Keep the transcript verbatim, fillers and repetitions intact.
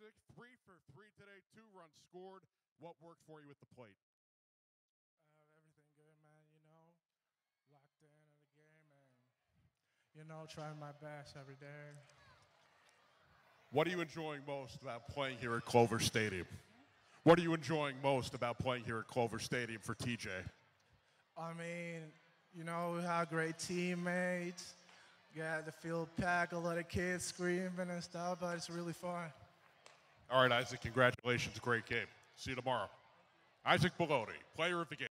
Isaac, three for three today, two runs scored. What worked for you at the plate? Uh, everything good, man. You know, locked in in the game and, you know, trying my best every day. What are you enjoying most about playing here at Clover Stadium? What are you enjoying most about playing here at Clover Stadium for T J? I mean, you know, we have great teammates. Got the field packed, a lot of kids screaming and stuff, but it's really fun. All right, Isaac, congratulations. Great game. See you tomorrow. Isaac Bellony, player of the game.